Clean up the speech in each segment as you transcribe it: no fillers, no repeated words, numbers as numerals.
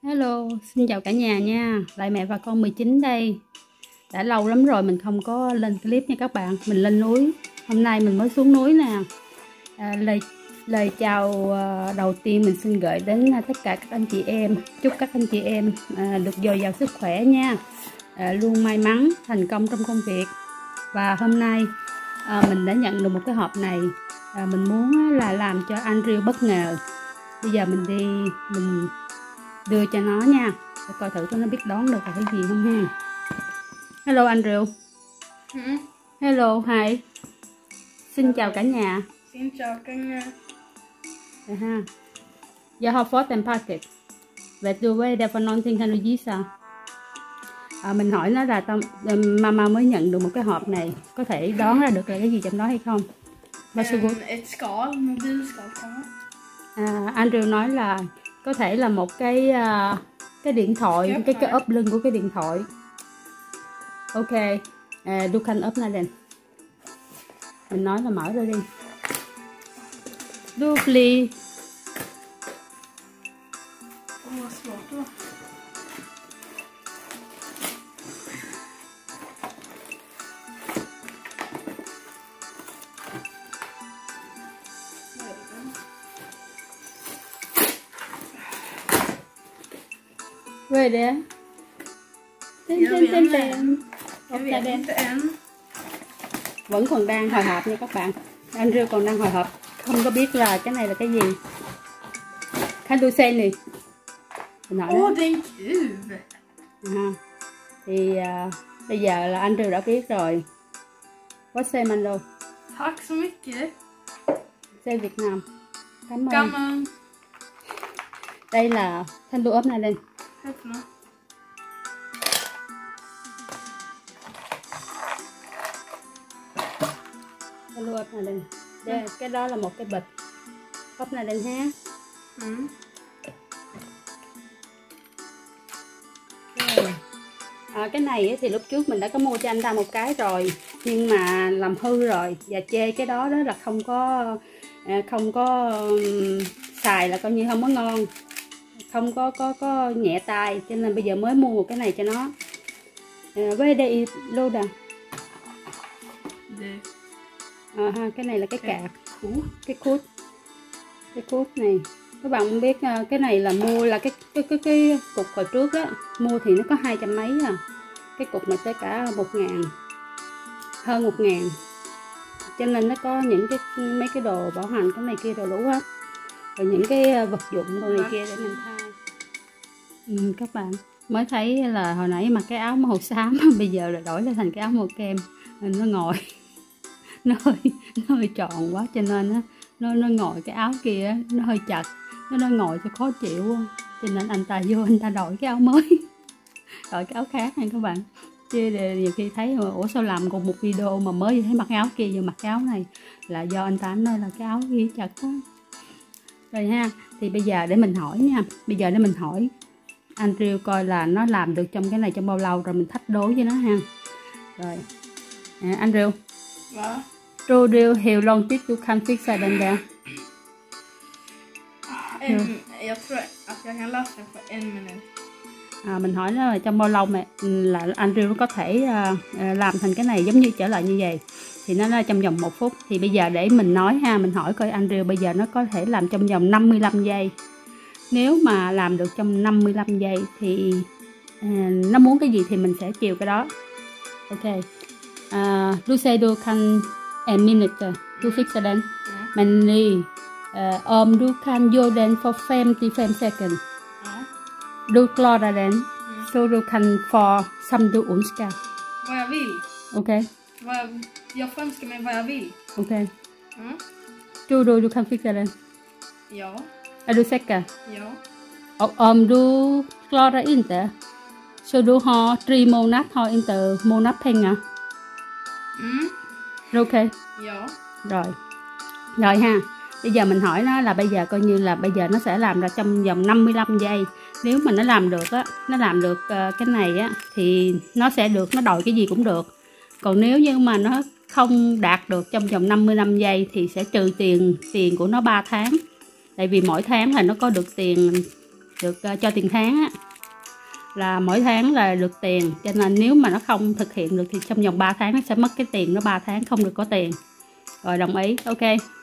Hello, xin chào cả nhà nha. Lại mẹ và con 19 đây. Đã lâu lắm rồi mình không có lên clip nha các bạn. Mình lên núi. Hôm nay mình mới xuống núi nè. Lời chào đầu tiên mình xin gửi đến tất cả các anh chị em. Chúc các anh chị em được dồi dào sức khỏe nha. Luôn may mắn, thành công trong công việc. Và hôm nay mình đã nhận được một cái hộp này. Mình muốn là làm cho Andrew bất ngờ. Bây giờ mình đi mình đưa cho nó nha, để coi thử nó biết đón được là cái gì không ha. Hello Andrew. Hello, hi. Xin chào cả nhà. Xin chào cả nhà. Ha. Jag har fått en paket. Vet du vad det är för någonting, kan du gissa? Mình hỏi nó là mama mới nhận được một cái hộp này, có thể đoán ra được là cái gì trong đó hay không? Ett skal, mobilskal kanske. Andrew nói là có thể là một cái điện thoại, cái ốp lưng của cái điện thoại. Ok, du kan öppna den. Mình nói là mở ra đi. Du fly. Vad svårt då. Vad är det? Vẫn còn đang hồi hộp nha các bạn. Andrew còn đang hồi hộp, không có biết là cái này là cái gì. Kan du se nè. Åh, det är en kub. Thì bây giờ là Andrew đã biết rồi. What say Mando? Tack så mycket. Say Việt Nam. Cảm ơn. Cảm ơn. Đây là thanh đu ốp này lên. Öppna. Thanh đu ốp này lên. Đây, cái đó là một cái bịch. Ốp này lên ha. Cái này thì lúc trước mình đã có mua cho anh ta một cái rồi, nhưng mà làm hư rồi và chê cái đó là không có xài là coi như không có ngon, không có nhẹ tay, cho nên bây giờ mới mua một cái này cho nó. Với đây lô đà. Cái này là cái cạc, cái cút này. Các bạn không biết cái này là mua là cái cục hồi trước á, mua thì nó có 200 mấy à. Cái cục này tới cả 1.000, hơn 1.000, cho nên nó có những mấy cái đồ bảo hành cái này kia đồ đủ hết, rồi những cái vật dụng đồ này kia để mình thay. Các bạn mới thấy là hồi nãy mặc cái áo màu xám bây giờ là đổi lên thành cái áo màu kem, nó ngồi nó hơi tròn quá, cho nên nó ngồi cái áo kia nó hơi chặt, nó ngồi cho khó chịu, cho nên anh ta đổi cái áo mới, đổi cái áo khác nha các bạn. Chứ nhiều khi thấy ủa sao làm cùng một video mà mới thấy mặc áo kia giờ mặc cái áo này, là do anh ta nói là cái áo kia chặt quá rồi ha. Thì bây giờ để mình hỏi nha, Andrew coi là nó làm được trong cái này trong bao lâu, rồi mình thách đố với nó ha. Rồi Andrew, tror du hur lång tid du kan fixa den där? Jag tror att jag kan lösa den på 1 minut. Mình hỏi nó là trong bao lâu mà là Andrew nó có thể làm thành cái này giống như trở lại như vậy, thì nó là trong vòng 1 phút. Thì bây giờ để mình nói ha, mình hỏi coi Andrew bây giờ nó có thể làm trong vòng 55 giây. Nếu mà làm được trong 55 giây thì nó muốn cái gì thì mình sẽ chiều cái đó. Ok. Du säger du kan 1 minute du fixar den. Men om du kan göra den för 55 sekunder. Du klarar den. Så du kan få som du önskar. Vad jag vill. Okej. Jag får önska mig vad jag vill. Okej. Tror du kan fixa den? Ja. Är du säker? Ja. Och om du klarar inte, så du har 3 månader, har inte månadspengar. Ok. Ja. Rồi ha. Bây giờ mình hỏi nó là bây giờ coi như là bây giờ nó sẽ làm ra trong vòng 55 giây. Nếu mà nó làm được á, nó làm được cái này á thì nó sẽ được, nó đòi cái gì cũng được. Còn nếu như mà nó không đạt được trong vòng 55 giây thì sẽ trừ tiền của nó 3 tháng. Tại vì mỗi tháng là nó có được tiền được cho tiền tháng á, là mỗi tháng là được tiền, cho nên nếu mà nó không thực hiện được thì trong vòng 3 tháng nó sẽ mất cái tiền, nó 3 tháng không được có tiền. Rồi đồng ý, ok.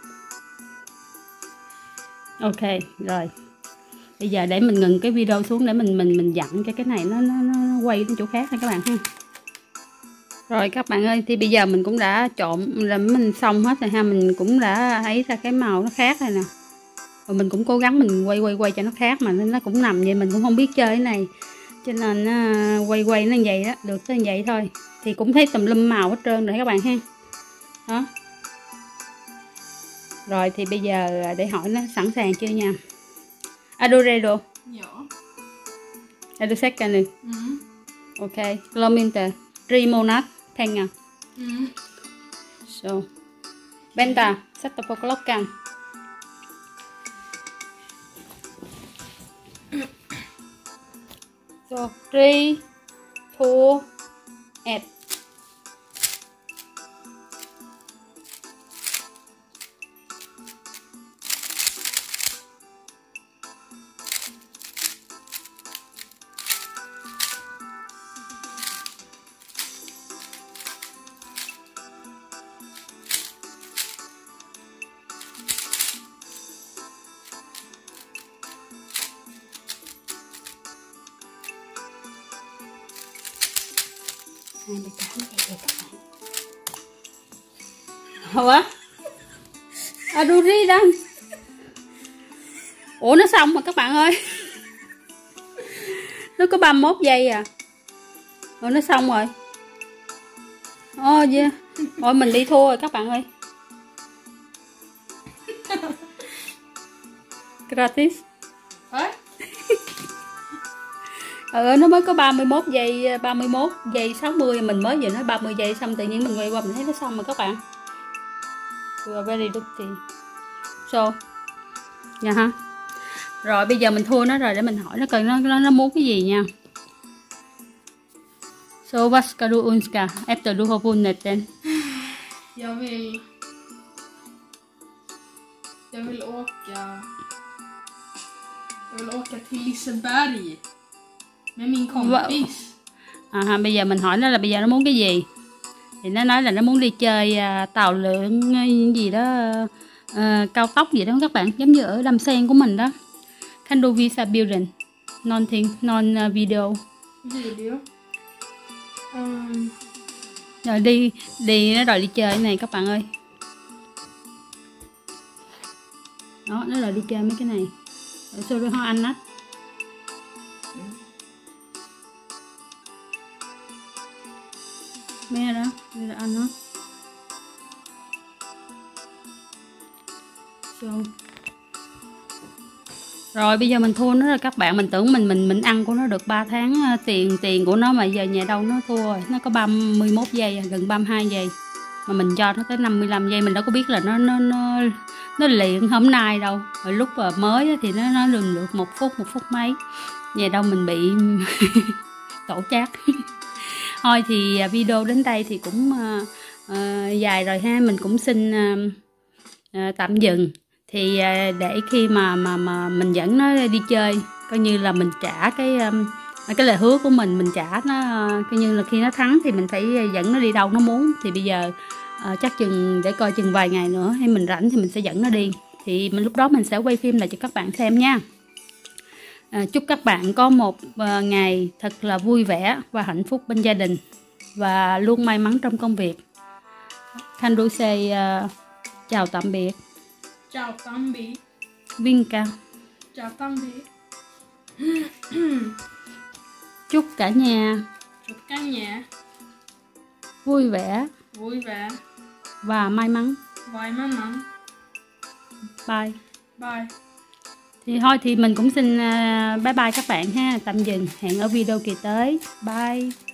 Ok, rồi. Bây giờ để mình ngừng cái video xuống để mình dặn cho cái này nó quay đến chỗ khác nha các bạn ha. Rồi các bạn ơi, thì bây giờ mình cũng đã trộn là mình xong hết rồi ha, mình cũng đã thấy ra cái màu nó khác rồi nè. Rồi mình cũng cố gắng mình quay cho nó khác mà nó cũng nằm vậy, mình cũng không biết chơi cái này. Cho nên quay nó như vậy đó, được tới như vậy thôi. Thì cũng thấy tùm lum màu hết trơn rồi các bạn ha. Đó. Rồi thì bây giờ để hỏi nó sẵn sàng chưa nha. Ado redo. Ja. Ado second. Ok. Kilometer 3 månader pengar. Så. Vänta, sätta på klockan. Så 3, 2, 1. Ủa? Aduri đang. Ủa nó xong rồi các bạn ơi. Nó có 31 giây à. Ủa nó xong rồi. Yeah. Rồi mình đi thua rồi các bạn ơi. Gratis. Nó mới có 31 giây 60, mình mới vừa nói 30 giây xong tự nhiên mình quay qua mình thấy nó xong rồi các bạn. You are very lucky. So, dạ ha. Rồi bây giờ mình thua nó rồi để mình hỏi nó coi nó muốn cái gì nha. So vad ska du önska efter du har vunnit den? Jag vill åka till Liseberg med min kompis. Bây giờ mình hỏi nó là bây giờ nó muốn cái gì. Thì nó nói là nó muốn đi chơi tàu lượn gì đó, cao tốc gì đó các bạn, giống như ở Đầm Sen của mình đó. Kan du visa bilden? Någonting, non video. Video. Rồi đi nó đòi đi chơi cái này các bạn ơi. Đó, nó đòi đi chơi mấy cái này. Rồi sao ho anh á. Mẹ đó, đây là anh đó. Rồi bây giờ mình thua nó rồi các bạn, mình tưởng mình ăn của nó được 3 tháng tiền của nó mà giờ nhà đâu nó thua rồi. Nó có 31 giây, gần 32 giây. Mà mình cho nó tới 55 giây, mình đâu có biết là nó luyện hôm nay đâu. Rồi lúc mới thì nó được 1 phút mấy. Nhà đâu mình bị tổ chát. Thôi thì video đến đây thì cũng dài rồi ha, mình cũng xin tạm dừng. Thì để khi mà mình dẫn nó đi chơi, coi như là mình trả cái lời hứa của mình trả nó, coi như là khi nó thắng thì mình phải dẫn nó đi đâu nó muốn. Thì bây giờ chắc chừng để coi chừng vài ngày nữa hay mình rảnh thì mình sẽ dẫn nó đi. Thì lúc đó mình sẽ quay phim lại cho các bạn xem nha. Chúc các bạn có một ngày thật là vui vẻ và hạnh phúc bên gia đình và luôn may mắn trong công việc. Kan du say chào tạm biệt. Chào tạm biệt. Vinka. Chào tạm biệt. Chúc cả nhà vui vẻ và may mắn. Bye. Thì thôi thì mình cũng xin bye bye các bạn ha, tạm dừng, hẹn ở video kỳ tới. Bye.